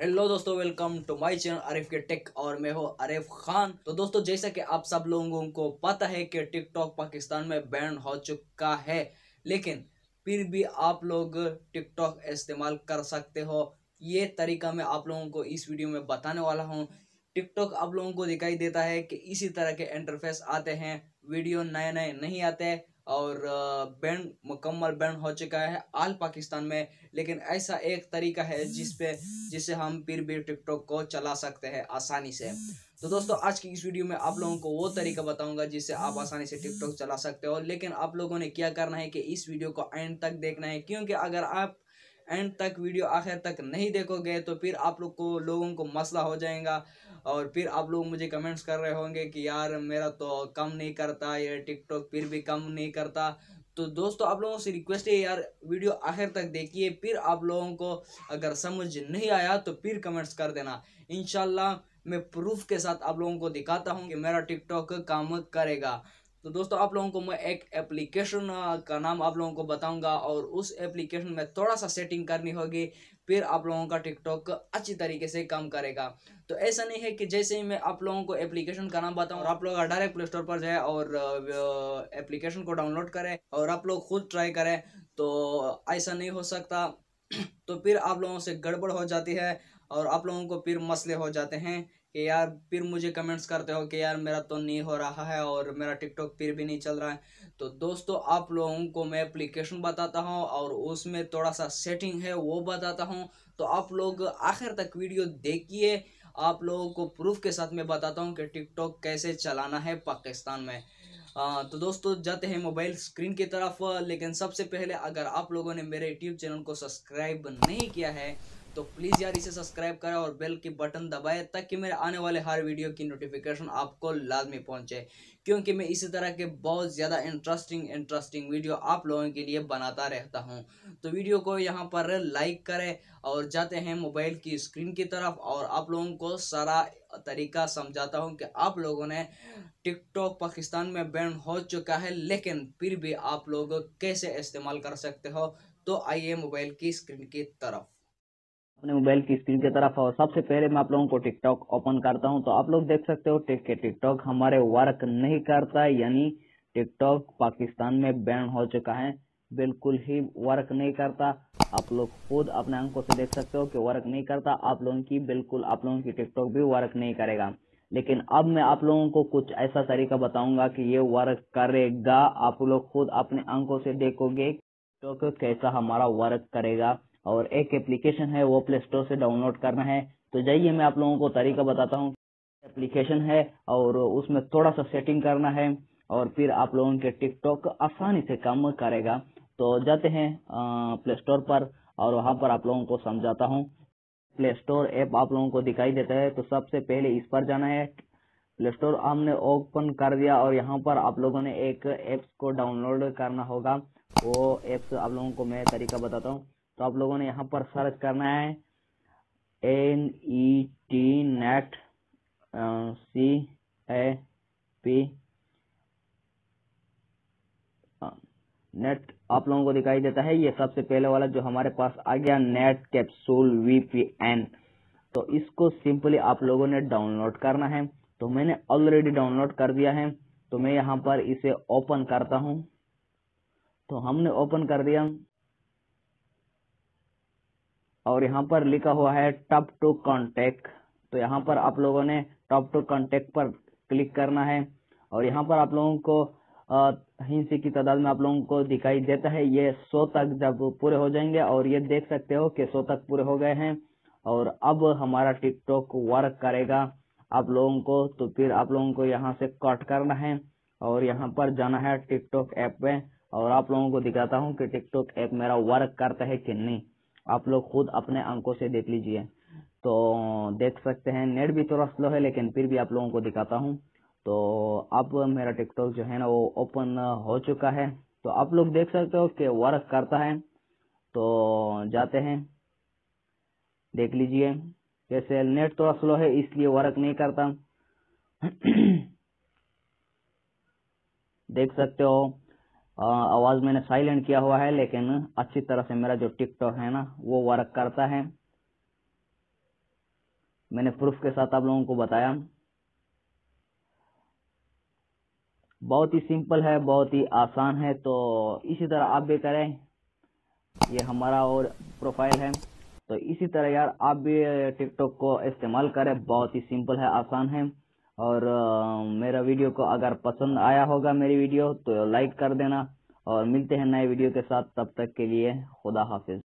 Hello दोस्तों, welcome to my channel Arif के tech और मैं हूँ आरिफ खान। तो दोस्तों, जैसा कि आप सब लोगों को पता है कि टिकटॉक पाकिस्तान में बैन हो चुका है, लेकिन फिर भी आप लोग टिकटॉक इस्तेमाल कर सकते हो। ये तरीका मैं आप लोगों को इस वीडियो में बताने वाला हूँ। टिकटॉक आप लोगों को दिखाई देता है कि इसी तरह के इंटरफेस आते हैं, वीडियो नए नए नहीं आते और बैन मुकम्मल बैन हो चुका है आल पाकिस्तान में। लेकिन ऐसा एक तरीका है जिससे हम फिर भी टिकटॉक को चला सकते हैं आसानी से। तो दोस्तों, आज की इस वीडियो में आप लोगों को वो तरीका बताऊंगा जिससे आप आसानी से टिकटॉक चला सकते हो। लेकिन आप लोगों ने क्या करना है कि इस वीडियो को एंड तक देखना है, क्योंकि अगर आप एंड तक वीडियो आखिर तक नहीं देखोगे तो फिर आप लोगों को मसला हो जाएगा और फिर आप लोग मुझे कमेंट्स कर रहे होंगे कि यार मेरा तो कम नहीं करता, ये टिकटॉक फिर भी कम नहीं करता। तो दोस्तों, आप लोगों से रिक्वेस्ट है यार, वीडियो आखिर तक देखिए, फिर आप लोगों को अगर समझ नहीं आया तो फिर कमेंट्स कर देना। इंशाल्लाह मैं प्रूफ के साथ आप लोगों को दिखाता हूँ कि मेरा टिकटॉक काम करेगा। तो दोस्तों, आप लोगों को मैं एक एप्लीकेशन का नाम आप लोगों को बताऊंगा और उस एप्लीकेशन में थोड़ा सा सेटिंग करनी होगी, फिर आप लोगों का टिकटॉक अच्छी तरीके से काम करेगा। तो ऐसा नहीं है कि जैसे ही मैं आप लोगों को एप्लीकेशन का नाम बताऊं और आप लोग डायरेक्ट प्ले स्टोर पर जाए और एप्लीकेशन को डाउनलोड करें और आप लोग खुद ट्राई करें, तो ऐसा नहीं हो सकता। तो फिर आप लोगों से गड़बड़ हो जाती है और आप लोगों को फिर मसले हो जाते हैं कि यार फिर मुझे कमेंट्स करते हो कि यार मेरा तो नहीं हो रहा है और मेरा टिकटॉक फिर भी नहीं चल रहा है। तो दोस्तों, आप लोगों को मैं एप्लीकेशन बताता हूँ और उसमें थोड़ा सा सेटिंग है वो बताता हूँ। तो आप लोग आखिर तक वीडियो देखिए, आप लोगों को प्रूफ के साथ मैं बताता हूँ कि टिकटॉक कैसे चलाना है पाकिस्तान में। तो दोस्तों, जाते हैं मोबाइल स्क्रीन की तरफ। लेकिन सबसे पहले अगर आप लोगों ने मेरे यूट्यूब चैनल को सब्सक्राइब नहीं किया है तो प्लीज़ यार इसे सब्सक्राइब करें और बेल की बटन दबाएं ताकि मेरे आने वाले हर वीडियो की नोटिफिकेशन आपको लाजमी पहुंचे, क्योंकि मैं इसी तरह के बहुत ज़्यादा इंटरेस्टिंग वीडियो आप लोगों के लिए बनाता रहता हूं। तो वीडियो को यहाँ पर लाइक करें और जाते हैं मोबाइल की स्क्रीन की तरफ और आप लोगों को सारा तरीका समझाता हूं कि आप लोगों ने टिकटॉक पाकिस्तान में बैन हो चुका है लेकिन फिर भी आप लोग कैसे इस्तेमाल कर सकते हो। तो आइए मोबाइल की स्क्रीन की तरफ। अपने मोबाइल की स्क्रीन की तरफ। और सबसे पहले मैं आप लोगों को टिकटॉक ओपन करता हूं, तो आप लोग देख सकते हो टिकटॉक हमारे वर्क नहीं करता, यानी टिकटॉक पाकिस्तान में बैन हो चुका है, बिल्कुल ही वर्क नहीं करता। आप लोग खुद अपने आंखों से देख सकते हो कि वर्क नहीं करता। आप लोगों की बिल्कुल आप लोगों की टिकटॉक भी वर्क नहीं करेगा। लेकिन अब मैं आप लोगों को कुछ ऐसा तरीका बताऊंगा कि ये वर्क करेगा। आप लोग खुद अपने आंखों से देखोगे टिकटॉक कैसा हमारा वर्क करेगा। और एक एप्लीकेशन है, वो प्ले स्टोर से डाउनलोड करना है। तो जाइए मैं आप लोगों को तरीका बताता हूँ। एप्लीकेशन है और उसमें थोड़ा सा सेटिंग करना है और फिर आप लोगों के टिकटॉक आसानी से काम करेगा। तो जाते हैं प्ले स्टोर पर और वहां पर आप लोगों को समझाता हूँ। प्ले स्टोर ऐप आप लोगों को दिखाई देता है, तो सबसे पहले इस पर जाना है। प्ले स्टोर हमने ओपन कर दिया और यहाँ पर आप लोगों ने एक एप्स को डाउनलोड करना होगा। वो एप्स आप लोगों को मैं तरीका बताता हूँ। तो आप लोगों ने यहाँ पर सर्च करना है NET नेट CAP नेट आप लोगों को दिखाई देता है। ये सबसे पहले वाला जो हमारे पास आ गया, नेट कैप्सूल VPN। तो इसको सिंपली आप लोगों ने डाउनलोड करना है। तो मैंने ऑलरेडी डाउनलोड कर दिया है, तो मैं यहाँ पर इसे ओपन करता हूँ। तो हमने ओपन कर दिया और यहाँ पर लिखा हुआ है टॉप टू कॉन्टेक्ट। तो यहाँ पर आप लोगों ने टॉप टू कॉन्टेक्ट पर क्लिक करना है और यहाँ पर आप लोगों को हिंसी की तादाद में आप लोगों को दिखाई देता है। ये 100 तक जब पूरे हो जाएंगे और ये देख सकते हो कि 100 तक पूरे हो गए हैं और अब हमारा टिकटॉक वर्क करेगा आप लोगों को। तो फिर आप लोगों को यहाँ से कट करना है और यहाँ पर जाना है टिकटॉक ऐप पे और आप लोगों को दिखाता हूँ कि टिकटॉक ऐप मेरा वर्क करता है कि नहीं। आप लोग खुद अपने आंखों से देख लीजिए। तो देख सकते हैं, नेट भी थोड़ा स्लो है लेकिन फिर भी आप लोगों को दिखाता हूँ। तो अब मेरा टिकटॉक जो है ना वो ओपन हो चुका है। तो आप लोग देख सकते हो कि वर्क करता है। तो जाते हैं, देख लीजिए कैसे। नेट थोड़ा स्लो है इसलिए वर्क नहीं करता। देख सकते हो आवाज मैंने साइलेंट किया हुआ है लेकिन अच्छी तरह से मेरा जो टिकटॉक है ना वो वर्क करता है। मैंने प्रूफ के साथ आप लोगों को बताया। बहुत ही सिंपल है, बहुत ही आसान है, तो इसी तरह आप भी करें। ये हमारा और प्रोफाइल है, तो इसी तरह यार आप भी टिकटॉक को इस्तेमाल करें। बहुत ही सिंपल है, आसान है। और मेरा वीडियो को अगर पसंद आया होगा मेरी वीडियो तो लाइक कर देना, और मिलते हैं नए वीडियो के साथ। तब तक के लिए खुदा हाफिज।